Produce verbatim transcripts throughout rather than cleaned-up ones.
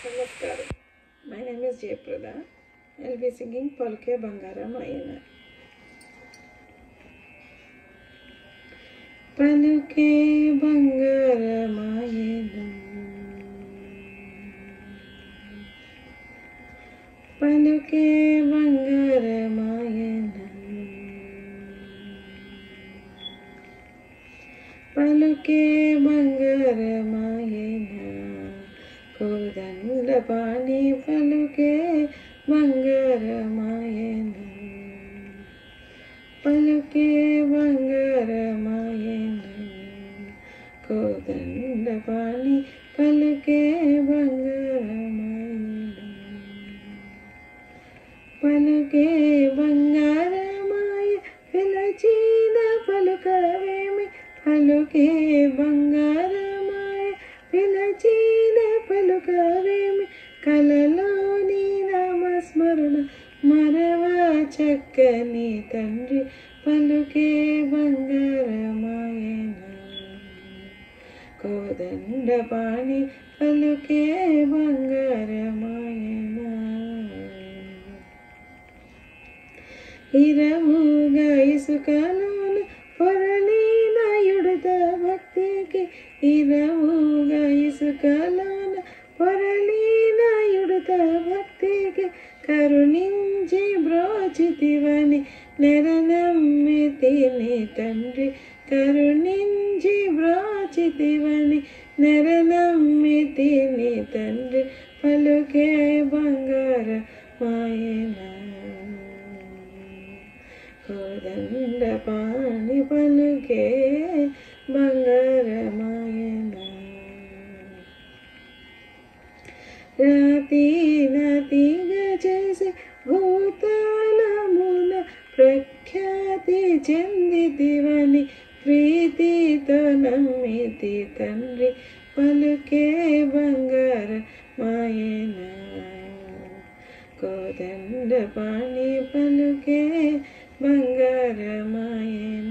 Namaskaram. My name is Jayprada. I'll be singing Paluke Bangaramaya. Paluke Bangaramaya. Paluke Bangaramaya. Paluke Bangaramaya. Kodandapani పలుకే బంగారమాయన పలుకే బంగారమాయన కోదండపాణి పలుకే బంగారమాయన పలుకే బంగారమాయ పిలచిన పలుకవేమి పలుకే బంగారమాయ పిలచిన పలుకవేమి కలలోని నామస్మరణ మరవా చక్కని తండ్రి పలుకే బంగారమాయన కోదండపాణి పలుకే బంగారమాయన ఇరముగా ఇసుకలోన పొరలిన యుడత భక్తికి ఇరముగా ఇసుకలోన పొరలిన యుడత భక్తికి కరుణించి బ్రోచితివని నెరనమ్మితిని తండ్రి కరుణించి బ్రోచితివని నెరనమ్మితిని తండ్రి పలుకే బంగారమాయన కోదండపాణి పలుకే బంగారమాయన రాతి నతిగా చేసి భూతాళమున ప్రఖ్యాతి చెందితివని ప్రీతితో నమ్మితి తండ్రి పలుకే బంగారమాయన కోదండపాణి పలుకే బంగారమాయన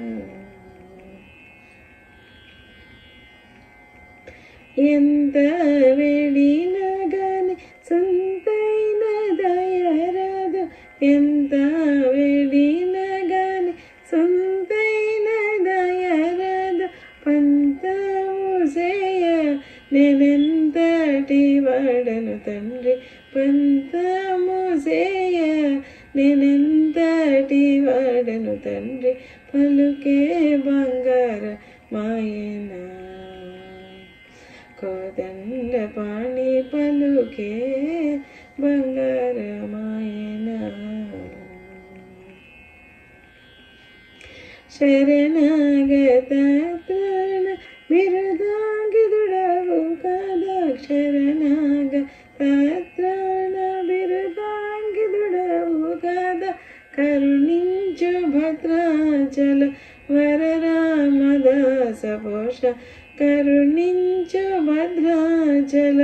ఎంత వేడినా గాని సొంతైన దయరాదు ఎంత వేడినా గాని సొంతైన దయరాదు పంతము సేయ నేనెంతటి వాడను తండ్రి పంతము సేయ నేనెంతటి వాడను తండ్రి పలుకే బంగారమాయన కోదండపాణి పలుకే బంగారమాయన శరణాగత త్రాణ బిరుదాంగిదుడవు కదా శరణాగత త్రాణ బిరుదాంగిదుడవు కదా కరుణించు భద్రాచల వరరామదాస పోష కరుణించు భద్రాచల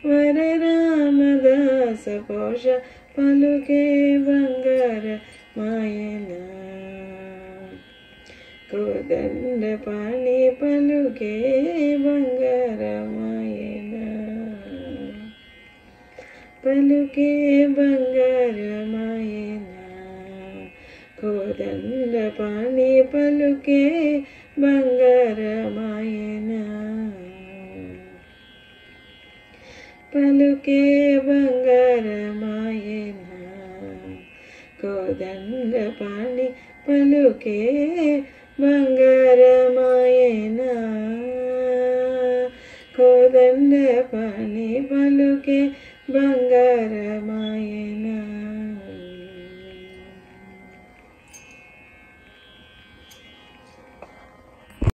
వరరామదాస పోష పలుకే బంగారమాయన కోదండపాణి పలుకే బంగారమాయన పలుకే బంగారమాయన కోదండపాణి పలుకే బంగారమాయన పలుకే బంగారమాయన కోదండపాణి పలుకే బంగారమాయన కోదండపాణి పలుకే బంగారమాయన